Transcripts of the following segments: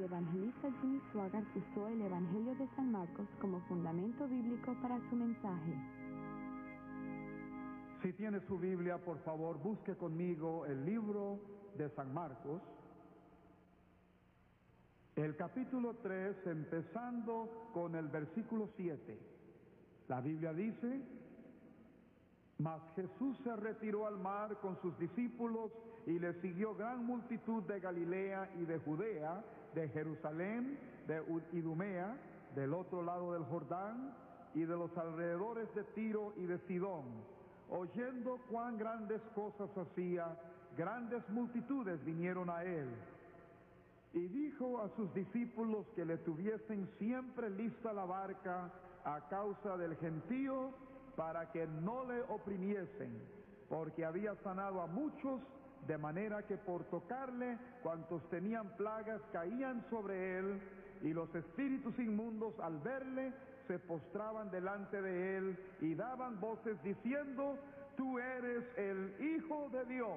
el evangelista Jimmy Swaggart usó el Evangelio de San Marcos como fundamento bíblico para su mensaje. Si tiene su Biblia, por favor, busque conmigo el libro de San Marcos, el capítulo 3, empezando con el versículo 7. La Biblia dice: Mas Jesús se retiró al mar con sus discípulos y le siguió gran multitud de Galilea y de Judea, de Jerusalén, de Idumea, del otro lado del Jordán y de los alrededores de Tiro y de Sidón. Oyendo cuán grandes cosas hacía, grandes multitudes vinieron a él. Y dijo a sus discípulos que le tuviesen siempre lista la barca a causa del gentío, para que no le oprimiesen, porque había sanado a muchos, de manera que por tocarle cuantos tenían plagas caían sobre él, y los espíritus inmundos al verle se postraban delante de él y daban voces diciendo: Tú eres el Hijo de Dios.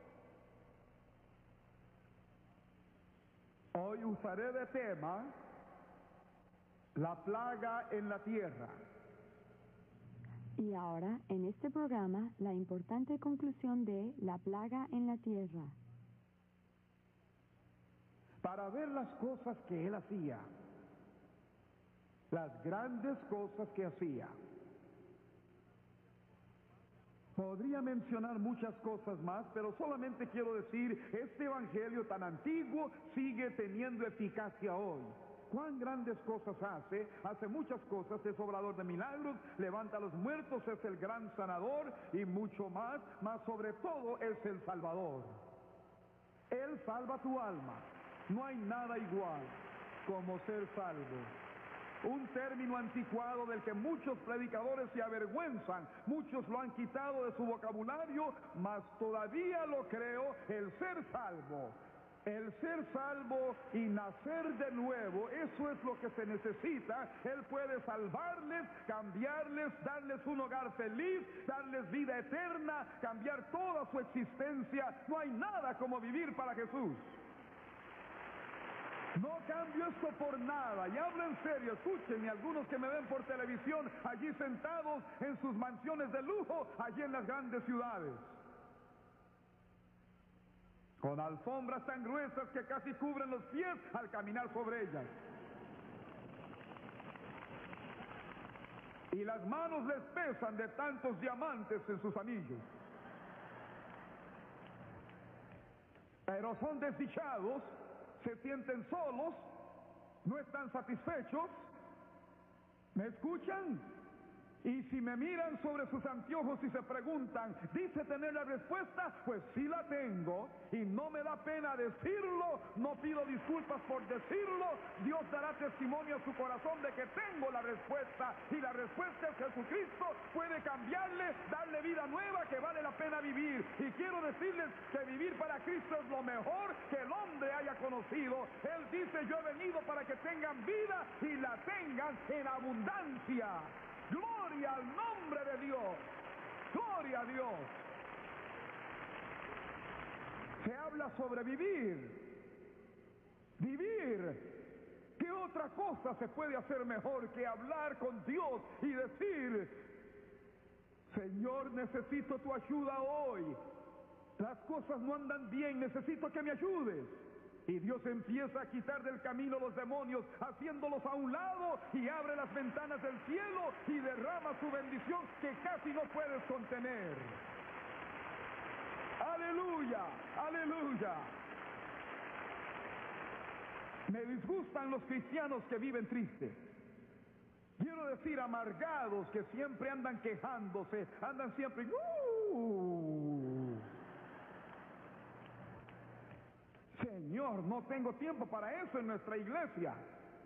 Hoy usaré de tema la plaga en la tierra. Y ahora, en este programa, la importante conclusión de la plaga en la tierra. Para ver las cosas que él hacía, las grandes cosas que hacía. Podría mencionar muchas cosas más, pero solamente quiero decir, este evangelio tan antiguo sigue teniendo eficacia hoy. Cuán grandes cosas hace muchas cosas, es obrador de milagros, levanta a los muertos, es el gran sanador y mucho más, mas sobre todo es el Salvador. Él salva tu alma. No hay nada igual como ser salvo. Un término anticuado del que muchos predicadores se avergüenzan, muchos lo han quitado de su vocabulario, mas todavía lo creo, el ser salvo. El ser salvo y nacer de nuevo, eso es lo que se necesita. Él puede salvarles, cambiarles, darles un hogar feliz, darles vida eterna, cambiar toda su existencia. No hay nada como vivir para Jesús. No cambio esto por nada, y hablo en serio. Escúchenme, algunos que me ven por televisión, allí sentados en sus mansiones de lujo, allí en las grandes ciudades, con alfombras tan gruesas que casi cubren los pies al caminar sobre ellas. Y las manos les pesan de tantos diamantes en sus anillos. Pero son desdichados, se sienten solos, no están satisfechos. ¿Me escuchan? Y si me miran sobre sus anteojos y se preguntan, ¿dice tener la respuesta? Pues sí la tengo, y no me da pena decirlo, no pido disculpas por decirlo. Dios dará testimonio a su corazón de que tengo la respuesta, y la respuesta es Jesucristo. Puede cambiarle, darle vida nueva que vale la pena vivir. Y quiero decirles que vivir para Cristo es lo mejor que el hombre haya conocido. Él dice: yo he venido para que tengan vida y la tengan en abundancia. Gloria al nombre de Dios. Gloria a Dios. Se habla sobre vivir. Vivir. ¿Qué otra cosa se puede hacer mejor que hablar con Dios y decir: Señor, necesito tu ayuda hoy? Las cosas no andan bien, necesito que me ayudes. Y Dios empieza a quitar del camino los demonios, haciéndolos a un lado, y abre las ventanas del cielo y derrama su bendición que casi no puedes contener. ¡Aleluya! ¡Aleluya! Me disgustan los cristianos que viven tristes. Quiero decir, amargados, que siempre andan quejándose, andan siempre... Señor, no tengo tiempo para eso en nuestra iglesia.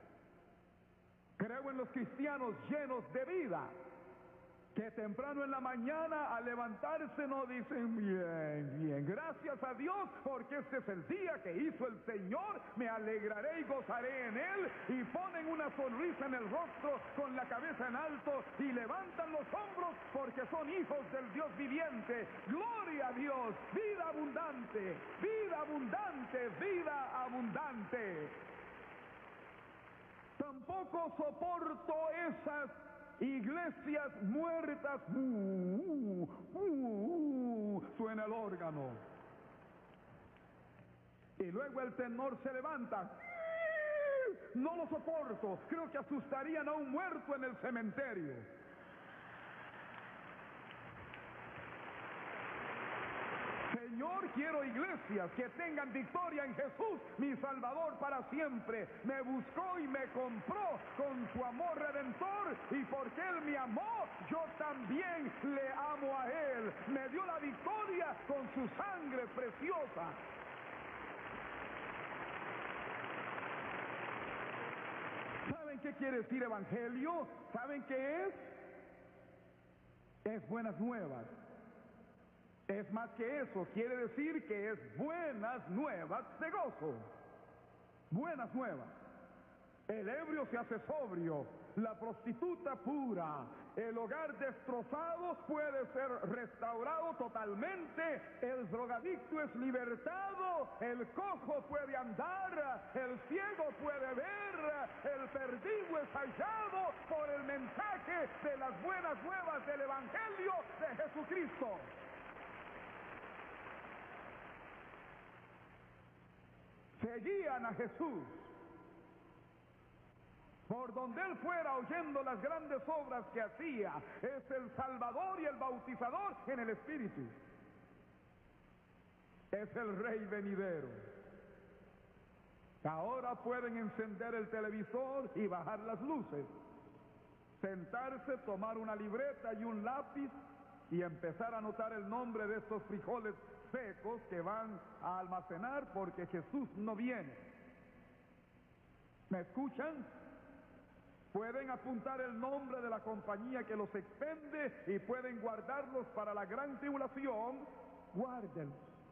Creo en los cristianos llenos de vida, que temprano en la mañana al levantarse no dicen: bien, bien, gracias a Dios porque este es el día que hizo el Señor, me alegraré y gozaré en él, y ponen una sonrisa en el rostro con la cabeza en alto y levantan los hombros porque son hijos del Dios viviente. Gloria a Dios. Vida abundante, vida abundante, vida abundante. Tampoco soporto esas iglesias muertas. Suena el órgano. Y luego el tenor se levanta. No lo soporto. Creo que asustarían a un muerto en el cementerio. Señor, quiero iglesias que tengan victoria en Jesús, mi Salvador para siempre. Me buscó y me compró con su amor redentor, y porque Él me amó, yo también le amo a Él. Me dio la victoria con su sangre preciosa. ¿Saben qué quiere decir evangelio? ¿Saben qué es? Es buenas nuevas. Es más que eso, quiere decir que es buenas nuevas de gozo. Buenas nuevas. El ebrio se hace sobrio, la prostituta pura, el hogar destrozado puede ser restaurado totalmente, el drogadicto es libertado, el cojo puede andar, el ciego puede ver, el perdido es hallado por el mensaje de las buenas nuevas del Evangelio de Jesucristo. Seguían a Jesús. Por donde Él fuera, oyendo las grandes obras que hacía, es el Salvador y el bautizador en el Espíritu. Es el Rey venidero. Ahora pueden encender el televisor y bajar las luces, sentarse, tomar una libreta y un lápiz y empezar a anotar el nombre de estos frijoles secos que van a almacenar porque Jesús no viene. ¿Me escuchan? Pueden apuntar el nombre de la compañía que los expende y pueden guardarlos para la gran tribulación. Guárdenlos.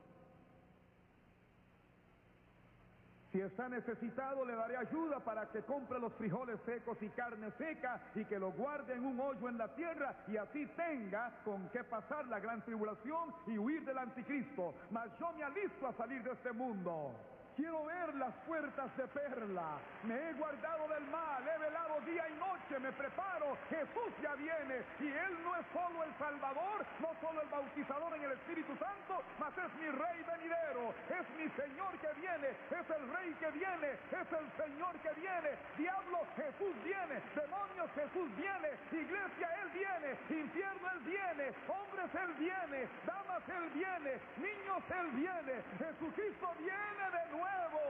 Si está necesitado, le daré ayuda para que compre los frijoles secos y carne seca y que los guarde en un hoyo en la tierra y así tenga con qué pasar la gran tribulación y huir del anticristo. Mas yo me alisto a salir de este mundo. Quiero ver las puertas de perla. Me he guardado del mal, he velado día y noche, me preparo. Jesús ya viene y Él no es solo el Salvador, no solo el bautizador en el Espíritu Santo, mas es mi Rey venidero, es mi Señor que viene, es el Rey que viene, es el Señor que viene. Diablo, Jesús viene. Demonios, Jesús viene. Iglesia, Él viene. Infierno, Él viene. Hombres, Él viene. Damas, Él viene. Niños, Él viene. Jesucristo viene de nuevo.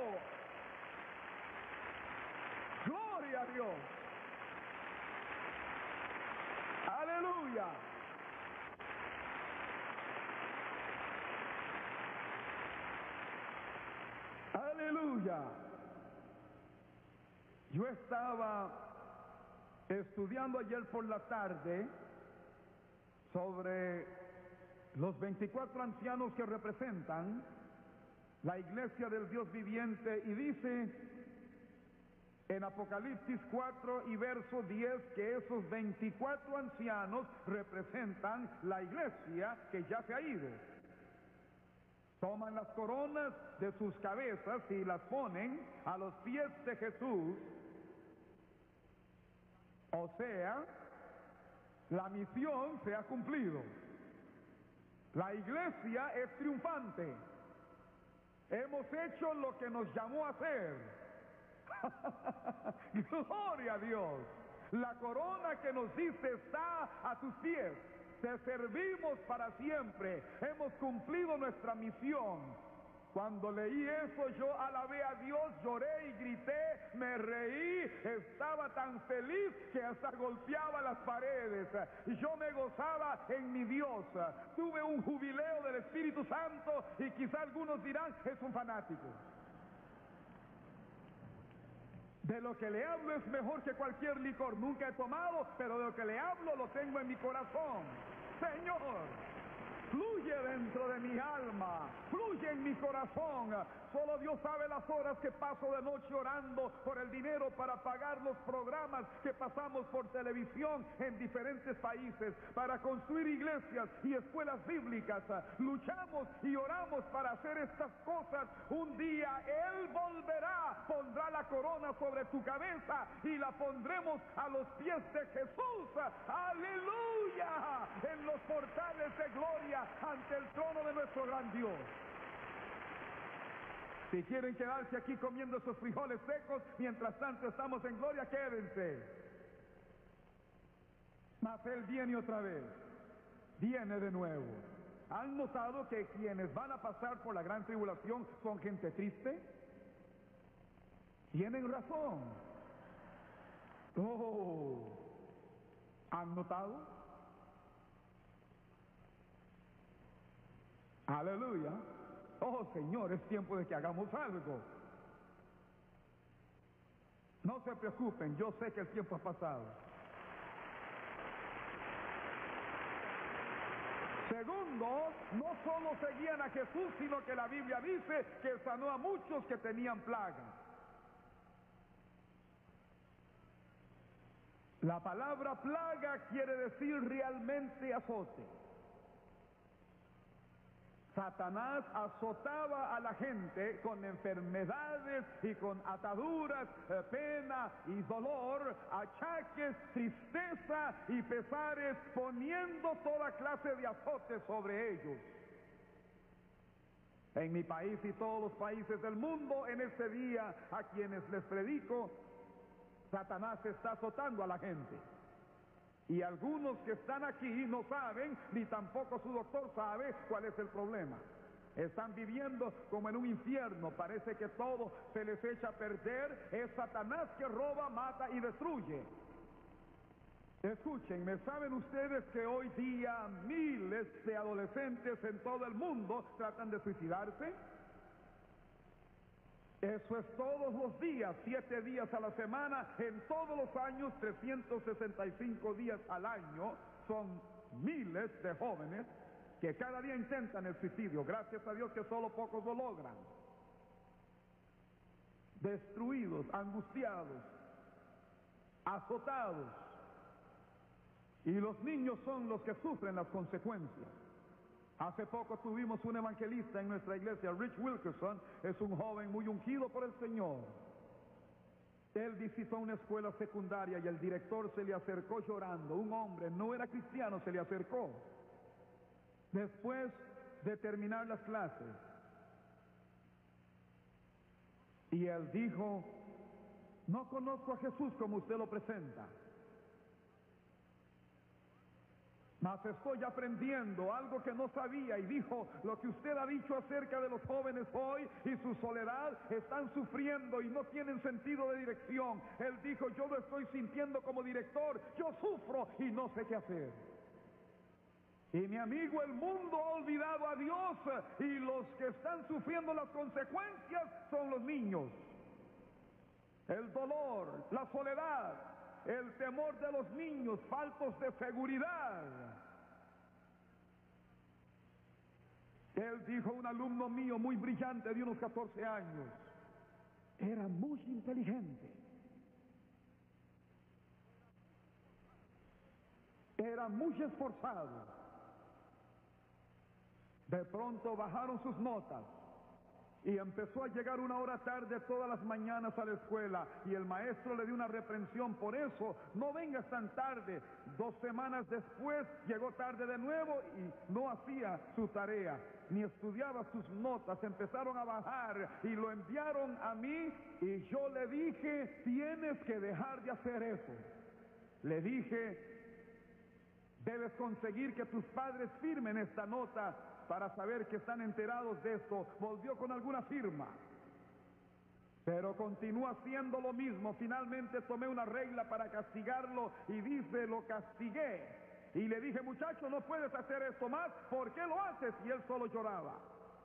Gloria a Dios. Aleluya. Aleluya. Yo estaba estudiando ayer por la tarde sobre los 24 ancianos que representan la iglesia del Dios viviente, y dice en Apocalipsis 4 y verso 10 que esos 24 ancianos representan la iglesia que ya se ha ido. Toman las coronas de sus cabezas y las ponen a los pies de Jesús. O sea, la misión se ha cumplido. La iglesia es triunfante. Hemos hecho lo que nos llamó a hacer. Gloria a Dios. La corona que nos diste está a tus pies. Te servimos para siempre. Hemos cumplido nuestra misión. Cuando leí eso, yo alabé a Dios, lloré y grité, me reí, estaba tan feliz que hasta golpeaba las paredes. Y yo me gozaba en mi Dios. Tuve un jubileo del Espíritu Santo y quizá algunos dirán, es un fanático. De lo que le hablo es mejor que cualquier licor. Nunca he tomado, pero de lo que le hablo lo tengo en mi corazón. Señor, fluye dentro de mi alma, fluye en mi corazón. Solo Dios sabe las horas que paso de noche orando por el dinero para pagar los programas que pasamos por televisión en diferentes países, para construir iglesias y escuelas bíblicas. Luchamos y oramos para hacer estas cosas. Un día Él volverá, pondrá la corona sobre tu cabeza y la pondremos a los pies de Jesús. ¡Aleluya! En los portales de gloria ante el trono de nuestro gran Dios. Si quieren quedarse aquí comiendo esos frijoles secos, mientras tanto estamos en gloria, quédense. Mas Él viene otra vez, viene de nuevo. ¿Han notado que quienes van a pasar por la gran tribulación son gente triste? Tienen razón. Oh, ¿han notado? Aleluya. Oh, Señor, es tiempo de que hagamos algo. No se preocupen, yo sé que el tiempo ha pasado. Segundo, no solo seguían a Jesús, sino que la Biblia dice que sanó a muchos que tenían plaga. La palabra plaga quiere decir realmente azote. Satanás azotaba a la gente con enfermedades y con ataduras, pena y dolor, achaques, tristeza y pesares, poniendo toda clase de azotes sobre ellos. En mi país y todos los países del mundo, en este día a quienes les predico, Satanás está azotando a la gente. Y algunos que están aquí no saben, ni tampoco su doctor sabe cuál es el problema. Están viviendo como en un infierno, parece que todo se les echa a perder. Es Satanás que roba, mata y destruye. Escúchenme, ¿saben ustedes que hoy día miles de adolescentes en todo el mundo tratan de suicidarse? Eso es todos los días, 7 días a la semana, en todos los años, 365 días al año, son miles de jóvenes que cada día intentan el suicidio. Gracias a Dios que solo pocos lo logran. Destruidos, angustiados, azotados. Y los niños son los que sufren las consecuencias. Hace poco tuvimos un evangelista en nuestra iglesia, Rich Wilkerson, es un joven muy ungido por el Señor. Él visitó una escuela secundaria y el director se le acercó llorando. Un hombre, no era cristiano, se le acercó. Después de terminar las clases. Y él dijo, no conozco a Jesús como usted lo presenta. Mas estoy aprendiendo algo que no sabía, y dijo, lo que usted ha dicho acerca de los jóvenes hoy y su soledad, están sufriendo y no tienen sentido de dirección. Él dijo, yo lo estoy sintiendo como director, yo sufro y no sé qué hacer. Y mi amigo, el mundo ha olvidado a Dios y los que están sufriendo las consecuencias son los niños. El dolor, la soledad, el temor de los niños, faltos de seguridad. Él dijo, un alumno mío muy brillante de unos 14 años, era muy inteligente, era muy esforzado. De pronto bajaron sus notas y empezó a llegar 1 hora tarde todas las mañanas a la escuela, y el maestro le dio una reprensión por eso. No vengas tan tarde. 2 semanas después llegó tarde de nuevo y no hacía su tarea, ni estudiaba sus notas. Empezaron a bajar y lo enviaron a mí, y yo le dije, tienes que dejar de hacer eso. Le dije, debes conseguir que tus padres firmen esta nota para saber que están enterados de esto. Volvió con alguna firma, pero continúa haciendo lo mismo. Finalmente tomé una regla para castigarlo y dice, lo castigué y le dije, muchacho, no puedes hacer esto más, ¿por qué lo haces? Y él solo lloraba.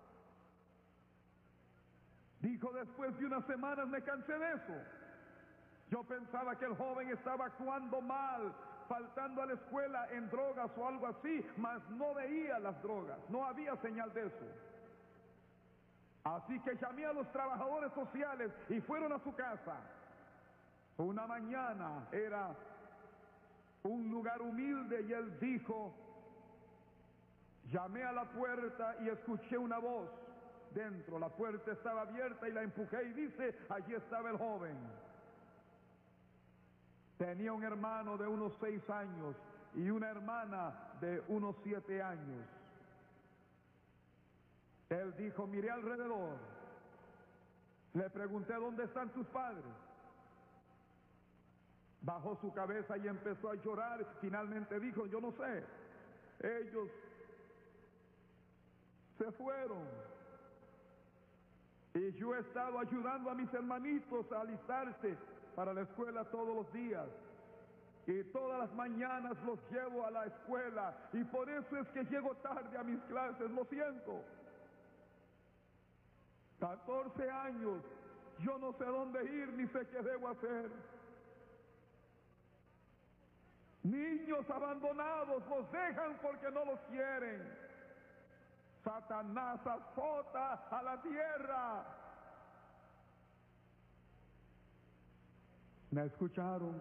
Dijo, después de unas semanas me cansé de eso. Yo pensaba que el joven estaba actuando mal, faltando a la escuela en drogas o algo así, mas no veía las drogas, no había señal de eso. Así que llamé a los trabajadores sociales y fueron a su casa. Una mañana, era un lugar humilde, y él dijo, llamé a la puerta y escuché una voz dentro. La puerta estaba abierta y la empujé y dice, allí estaba el joven. Tenía un hermano de unos 6 años y una hermana de unos 7 años. Él dijo, miré alrededor. Le pregunté, ¿dónde están tus padres? Bajó su cabeza y empezó a llorar. Finalmente dijo, yo no sé. Ellos se fueron. Y yo he estado ayudando a mis hermanitos a alistarse para la escuela todos los días. Y todas las mañanas los llevo a la escuela. Y por eso es que llego tarde a mis clases, lo siento. 14 años, yo no sé dónde ir ni sé qué debo hacer. Niños abandonados los dejan porque no los quieren. Satanás azota a la tierra. ¿Me escucharon?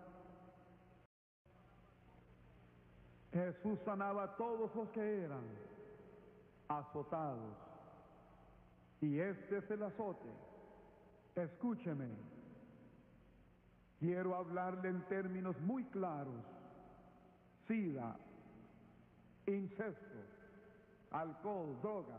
Jesús sanaba a todos los que eran azotados. Y este es el azote. Escúcheme. Quiero hablarle en términos muy claros. SIDA, incesto, alcohol, drogas,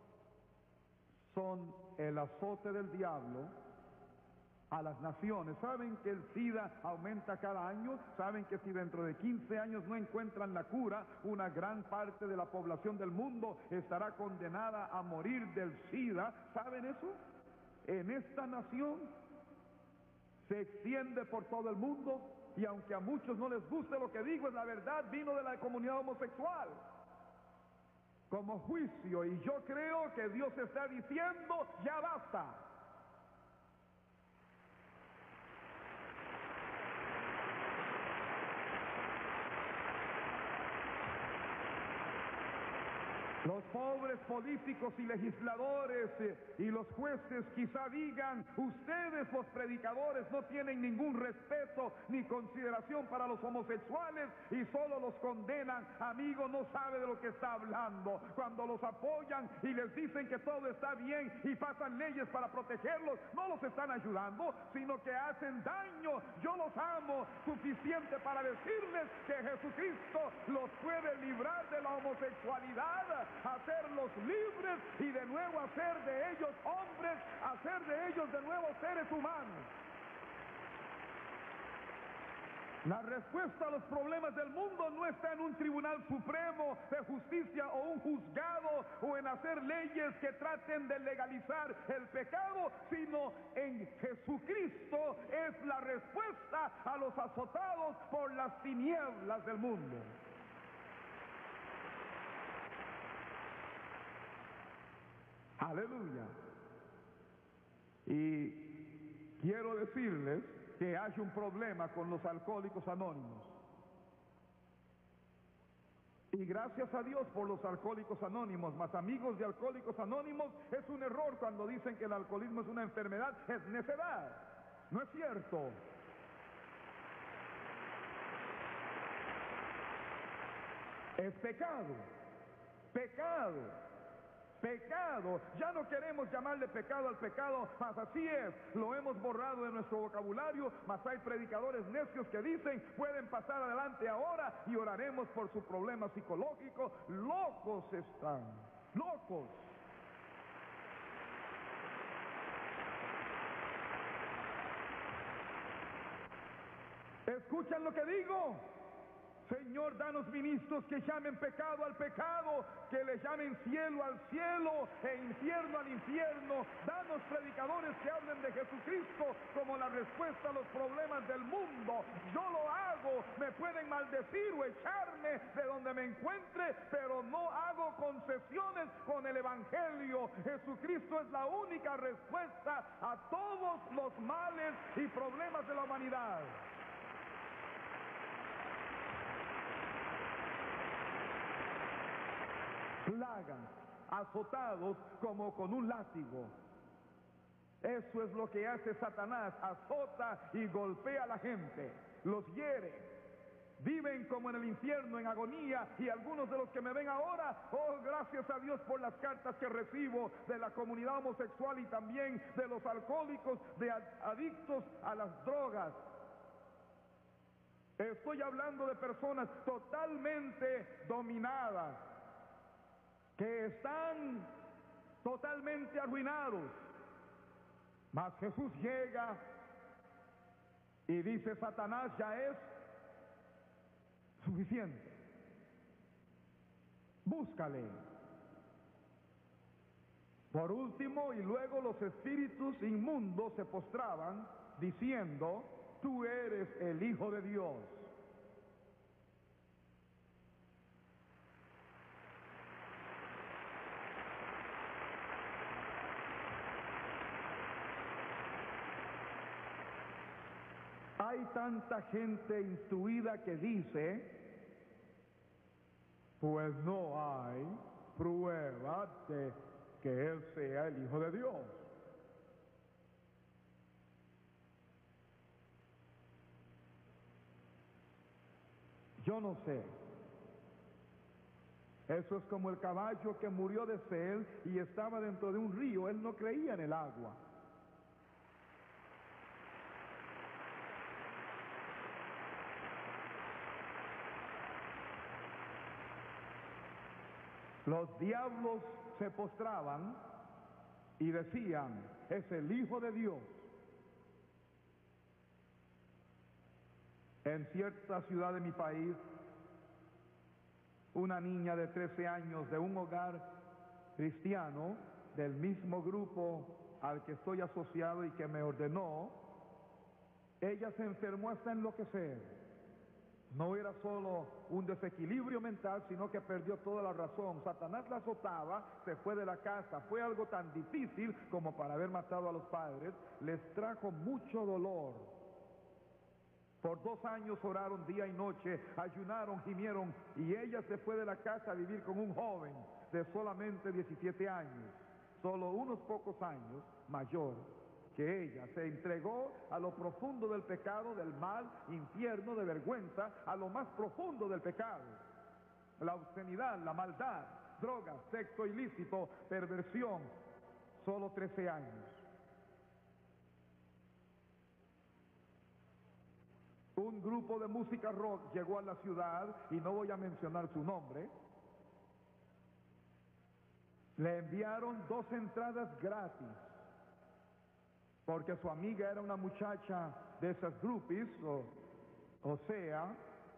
son el azote del diablo a las naciones. ¿Saben que el SIDA aumenta cada año? ¿Saben que si dentro de 15 años no encuentran la cura, una gran parte de la población del mundo estará condenada a morir del SIDA? ¿Saben eso? En esta nación se extiende por todo el mundo. Y aunque a muchos no les guste lo que digo, es la verdad, vino de la comunidad homosexual como juicio. Y yo creo que Dios está diciendo, ya basta. Los pobres políticos y legisladores y los jueces quizá digan, ustedes los predicadores no tienen ningún respeto ni consideración para los homosexuales y solo los condenan. Amigo, no sabe de lo que está hablando. Cuando los apoyan y les dicen que todo está bien y pasan leyes para protegerlos, no los están ayudando, sino que hacen daño. Yo los amo suficiente para decirles que Jesucristo los puede librar de la homosexualidad, hacerlos libres y de nuevo hacer de ellos hombres, hacer de ellos de nuevo seres humanos. La respuesta a los problemas del mundo no está en un tribunal supremo de justicia o un juzgado o en hacer leyes que traten de legalizar el pecado, sino en Jesucristo es la respuesta a los azotados por las tinieblas del mundo. Aleluya. Y quiero decirles que hay un problema con los alcohólicos anónimos. Y gracias a Dios por los alcohólicos anónimos, mas amigos de alcohólicos anónimos, es un error cuando dicen que el alcoholismo es una enfermedad, es necedad. No es cierto. Es pecado. Pecado. Pecado, ya no queremos llamarle pecado al pecado, mas así es, lo hemos borrado de nuestro vocabulario, mas hay predicadores necios que dicen, pueden pasar adelante ahora y oraremos por su problema psicológico. Locos están, locos. ¿Escuchan lo que digo? Señor, danos ministros que llamen pecado al pecado, que le llamen cielo al cielo e infierno al infierno. Danos predicadores que hablen de Jesucristo como la respuesta a los problemas del mundo. Yo lo hago, me pueden maldecir o echarme de donde me encuentre, pero no hago concesiones con el Evangelio. Jesucristo es la única respuesta a todos los males y problemas de la humanidad. Plagas, azotados como con un látigo. Eso es lo que hace Satanás, azota y golpea a la gente, los hiere. viven como en el infierno, en agonía, y algunos de los que me ven ahora, oh, gracias a Dios por las cartas que recibo de la comunidad homosexual y también de los alcohólicos, de adictos a las drogas. Estoy hablando de personas totalmente dominadas, que están totalmente arruinados. Mas Jesús llega y dice: Satanás, ya es suficiente. Búscale. Por último, y luego los espíritus inmundos se postraban diciendo: tú eres el Hijo de Dios. Hay tanta gente instruida que dice: pues no hay prueba de que Él sea el Hijo de Dios. Yo no sé. Eso es como el caballo que murió de sed y estaba dentro de un río. Él no creía en el agua. Los diablos se postraban y decían: es el Hijo de Dios. En cierta ciudad de mi país, una niña de 13 años de un hogar cristiano, del mismo grupo al que estoy asociado y que me ordenó, ella se enfermó hasta enloquecer. No era solo un desequilibrio mental, sino que perdió toda la razón. Satanás la azotaba, se fue de la casa. Fue algo tan difícil como para haber matado a los padres. Les trajo mucho dolor. Por 2 años oraron día y noche, ayunaron, gimieron, y ella se fue de la casa a vivir con un joven de solamente 17 años, solo unos pocos años mayor que ella. Se entregó a lo profundo del pecado, del mal, infierno, de vergüenza, a lo más profundo del pecado. La obscenidad, la maldad, drogas, sexo ilícito, perversión. Solo 13 años. Un grupo de música rock llegó a la ciudad, y no voy a mencionar su nombre. Le enviaron 2 entradas gratis, porque su amiga era una muchacha de esas groupies, o sea,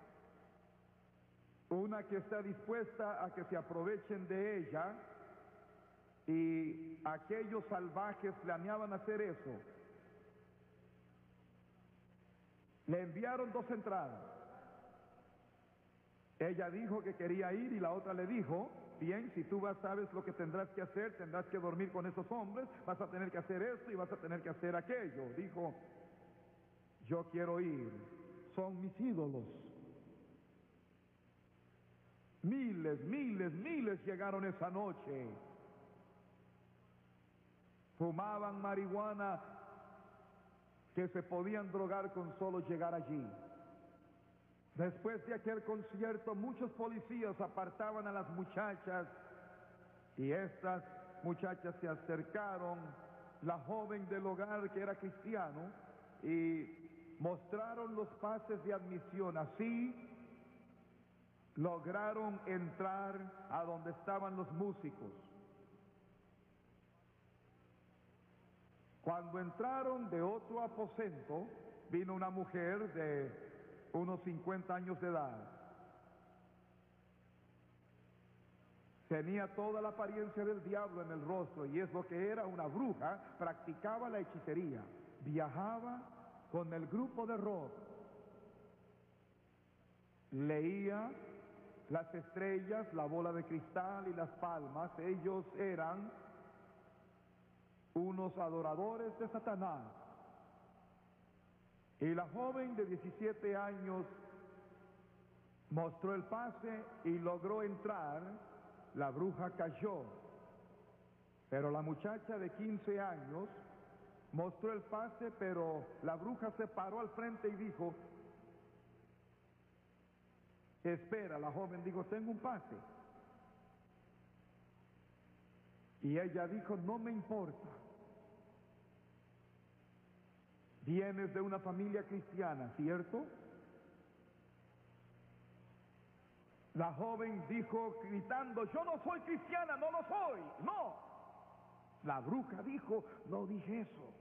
una que está dispuesta a que se aprovechen de ella, y aquellos salvajes planeaban hacer eso. Le enviaron 2 entradas. Ella dijo que quería ir y la otra le dijo: bien, si tú vas, sabes lo que tendrás que hacer, tendrás que dormir con esos hombres, vas a tener que hacer esto y vas a tener que hacer aquello. Dijo: yo quiero ir, son mis ídolos. Miles llegaron esa noche. Fumaban marihuana que se podían drogar con solo llegar allí. Después de aquel concierto, muchos policías apartaban a las muchachas, y estas muchachas se acercaron, la joven del hogar que era cristiano, y mostraron los pases de admisión. Así lograron entrar a donde estaban los músicos. Cuando entraron, de otro aposento vino una mujer de unos 50 años de edad. Tenía toda la apariencia del diablo en el rostro, y es lo que era, una bruja. Practicaba la hechicería, viajaba con el grupo de rock, leía las estrellas, la bola de cristal y las palmas. Ellos eran unos adoradores de Satanás. Y la joven de 17 años mostró el pase y logró entrar. La bruja cayó, pero la muchacha de 15 años mostró el pase, pero la bruja se paró al frente y dijo: Espera, la joven dijo, tengo un pase. Y ella dijo, no me importa. Vienes de una familia cristiana, ¿cierto? La joven dijo gritando, yo no soy cristiana, no lo soy, no. La bruja dijo, no dije eso.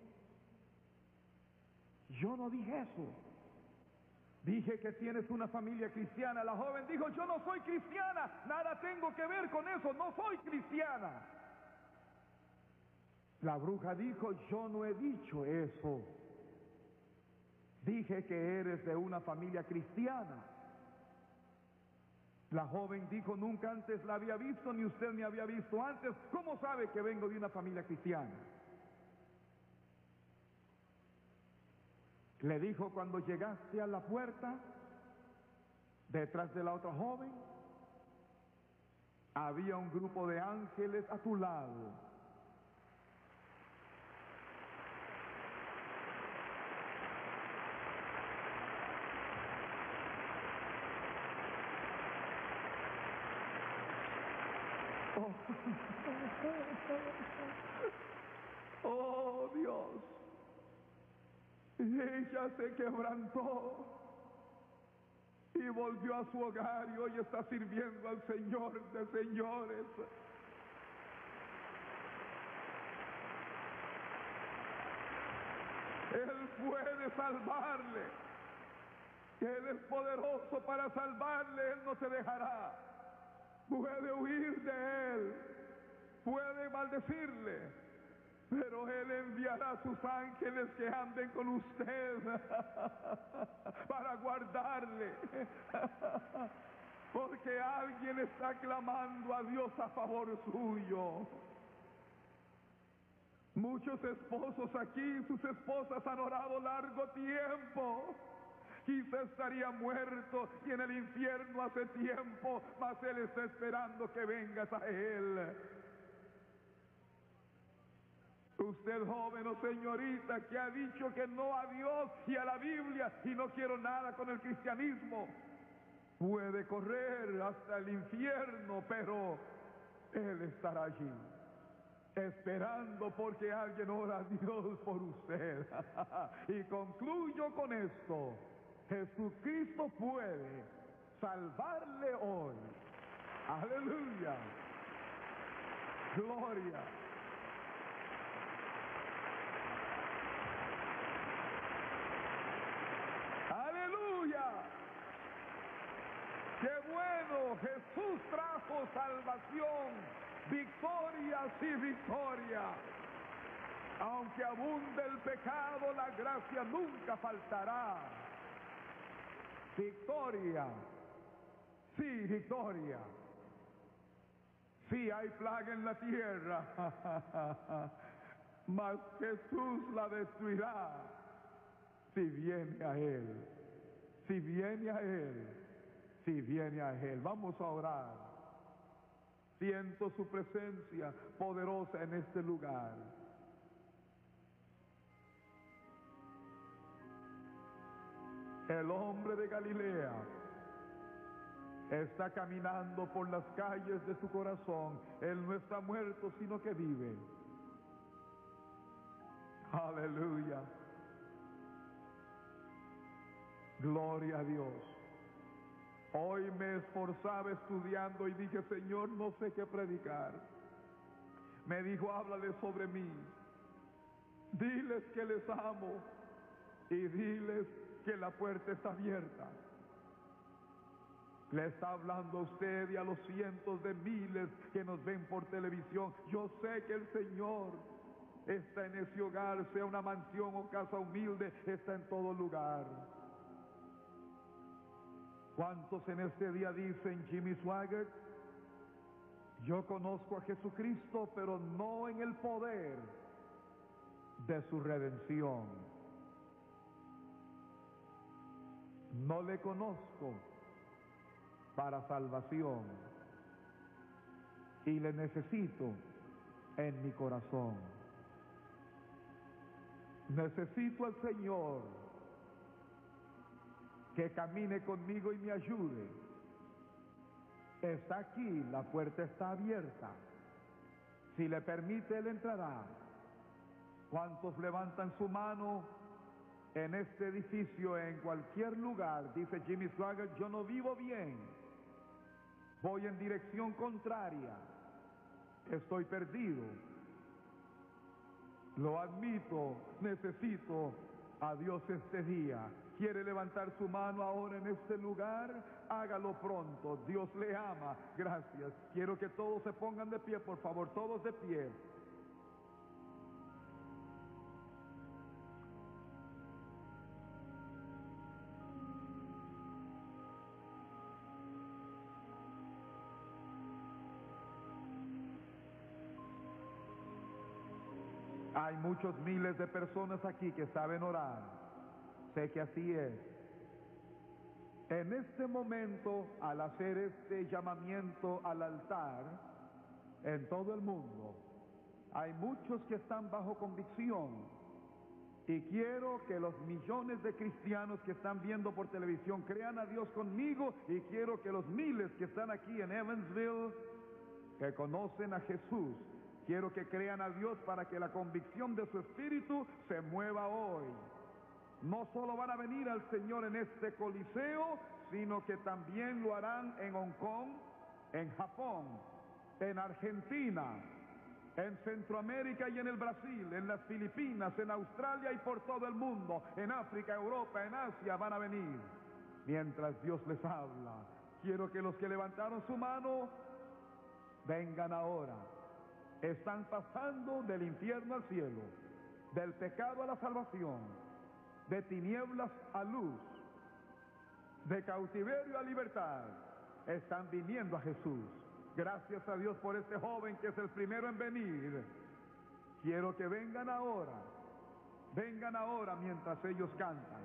Yo no dije eso. Dije que tienes una familia cristiana. La joven dijo, yo no soy cristiana, nada tengo que ver con eso, no soy cristiana. La bruja dijo, yo no he dicho eso. Dije que eres de una familia cristiana. La joven dijo, nunca antes la había visto, ni usted me había visto antes. ¿Cómo sabe que vengo de una familia cristiana? Le dijo, cuando llegaste a la puerta, detrás de la otra joven, había un grupo de ángeles a tu lado. Oh Dios, ella se quebrantó y volvió a su hogar y hoy está sirviendo al Señor de señores. Él puede salvarle, Él es poderoso para salvarle, Él no se dejará. Puede huir de Él, puede maldecirle, pero Él enviará a sus ángeles que anden con usted para guardarle, porque alguien está clamando a Dios a favor suyo. Muchos esposos aquí, sus esposas han orado largo tiempo. Quizá estaría muerto y en el infierno hace tiempo, mas Él está esperando que vengas a Él. Usted joven o señorita que ha dicho que no a Dios y a la Biblia y no quiero nada con el cristianismo, puede correr hasta el infierno, pero Él estará allí, esperando porque alguien ora a Dios por usted. Y concluyo con esto. Jesucristo puede salvarle hoy. Aleluya. Gloria. Aleluya. Qué bueno, Jesús trajo salvación, victorias y victoria. Aunque abunde el pecado, la gracia nunca faltará. Victoria, sí, victoria. Sí, hay plaga en la tierra, mas Jesús la destruirá si viene a Él, si viene a Él, si viene a Él. Vamos a orar. Siento su presencia poderosa en este lugar. El hombre de Galilea está caminando por las calles de su corazón. Él no está muerto, sino que vive. Aleluya. Gloria a Dios. Hoy me esforzaba estudiando y dije, Señor, no sé qué predicar. Me dijo, háblale sobre mí. Diles que les amo y diles que la puerta está abierta. Le está hablando a usted y a los cientos de miles que nos ven por televisión. Yo sé que el Señor está en ese hogar, sea una mansión o casa humilde, está en todo lugar. ¿Cuántos en este día dicen, Jimmy Swaggart, yo conozco a Jesucristo, pero no en el poder de su redención? No le conozco para salvación y le necesito en mi corazón. Necesito al Señor que camine conmigo y me ayude Está aquí, la puerta está abierta. Si le permite, Él entrará. ¿Cuántos levantan su mano en este edificio, en cualquier lugar? Dice Jimmy Swaggart, yo no vivo bien. Voy en dirección contraria. Estoy perdido. Lo admito, necesito a Dios este día. ¿Quiere levantar su mano ahora en este lugar? Hágalo pronto. Dios le ama. Gracias. Quiero que todos se pongan de pie, por favor, todos de pie. Hay muchos miles de personas aquí que saben orar. Sé que así es. En este momento, al hacer este llamamiento al altar, en todo el mundo, hay muchos que están bajo convicción. Y quiero que los millones de cristianos que están viendo por televisión crean a Dios conmigo, y quiero que los miles que están aquí en Evansville, que conocen a Jesús, quiero que crean a Dios para que la convicción de su espíritu se mueva hoy. No solo van a venir al Señor en este coliseo, sino que también lo harán en Hong Kong, en Japón, en Argentina, en Centroamérica y en el Brasil, en las Filipinas, en Australia y por todo el mundo, en África, Europa, en Asia van a venir. Mientras Dios les habla, quiero que los que levantaron su mano vengan ahora. Están pasando del infierno al cielo, del pecado a la salvación, de tinieblas a luz, de cautiverio a libertad. Están viniendo a Jesús. Gracias a Dios por este joven que es el primero en venir. Quiero que vengan ahora mientras ellos cantan.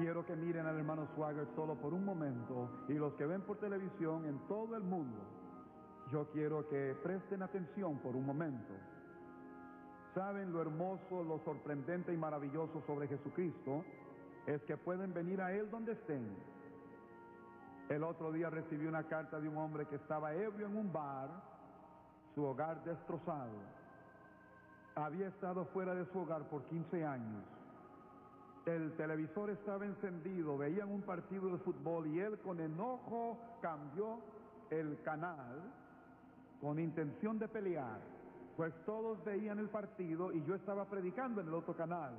Quiero que miren al hermano Swagger solo por un momento, y los que ven por televisión en todo el mundo, yo quiero que presten atención por un momento. ¿Saben lo hermoso, lo sorprendente y maravilloso sobre Jesucristo? Es que pueden venir a Él donde estén. El otro día recibí una carta de un hombre que estaba ebrio en un bar, su hogar destrozado. Había estado fuera de su hogar por 15 años. El televisor estaba encendido, veían un partido de fútbol y él con enojo cambió el canal con intención de pelear, pues todos veían el partido y yo estaba predicando en el otro canal.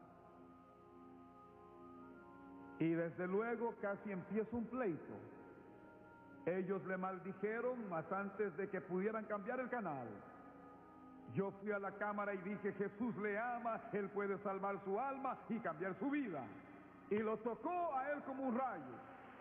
Y desde luego casi empieza un pleito. Ellos le maldijeron, mas antes de que pudieran cambiar el canal, yo fui a la cámara y dije: Jesús le ama, Él puede salvar su alma y cambiar su vida. Y lo tocó a él como un rayo.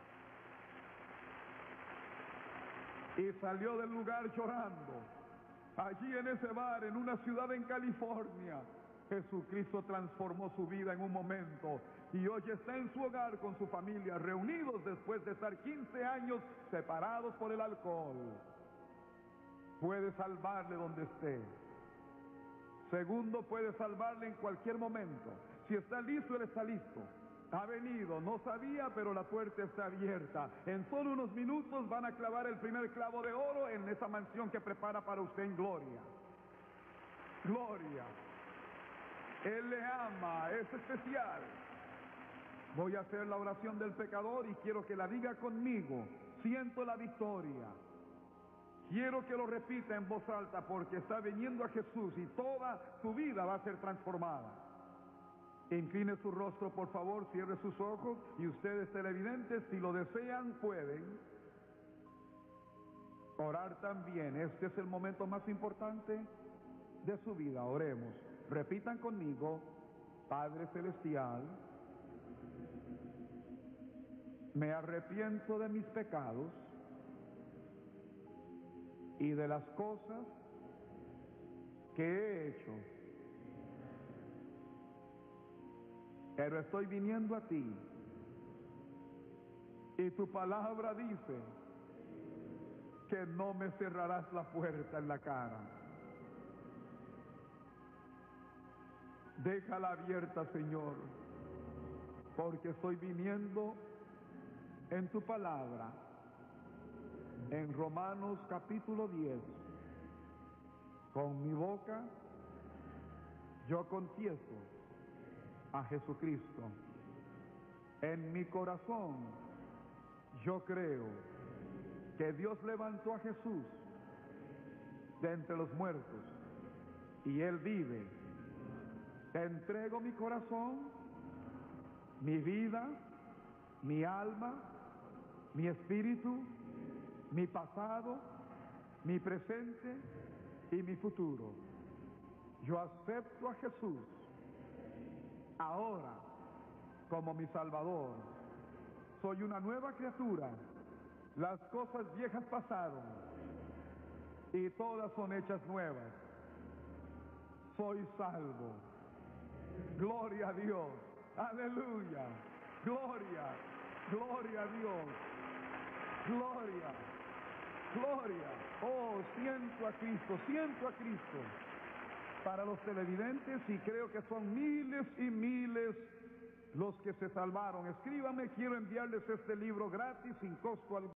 Y salió del lugar llorando. Allí en ese bar, en una ciudad en California, Jesucristo transformó su vida en un momento. Y hoy está en su hogar con su familia, reunidos después de estar 15 años separados por el alcohol. Puede salvarle donde esté. Segundo, puede salvarle en cualquier momento. Si está listo, Él está listo. Ha venido, no sabía, pero la puerta está abierta. En solo unos minutos van a clavar el primer clavo de oro en esa mansión que prepara para usted en gloria. Gloria. Él le ama, es especial. Voy a hacer la oración del pecador y quiero que la diga conmigo. Siento la victoria. Quiero que lo repita en voz alta porque está viniendo a Jesús y toda su vida va a ser transformada. Incline su rostro, por favor, cierre sus ojos y ustedes televidentes, si lo desean, pueden orar también. Este es el momento más importante de su vida. Oremos. Repitan conmigo: Padre Celestial, me arrepiento de mis pecados y de las cosas que he hecho, pero estoy viniendo a ti y tu palabra dice que no me cerrarás la puerta en la cara. Déjala abierta, Señor, porque estoy viniendo en tu palabra. En Romanos capítulo 10, con mi boca yo confieso a Jesucristo. En mi corazón yo creo que Dios levantó a Jesús de entre los muertos y Él vive. Te entrego mi corazón, mi vida, mi alma, mi espíritu, mi pasado, mi presente y mi futuro. Yo acepto a Jesús ahora como mi Salvador. Soy una nueva criatura. Las cosas viejas pasaron y todas son hechas nuevas. Soy salvo. Gloria a Dios. Aleluya. Gloria. Gloria a Dios. Gloria. Gloria. Oh, siento a Cristo, siento a Cristo. Para los televidentes, y creo que son miles y miles los que se salvaron, escríbame, quiero enviarles este libro gratis sin costo alguno.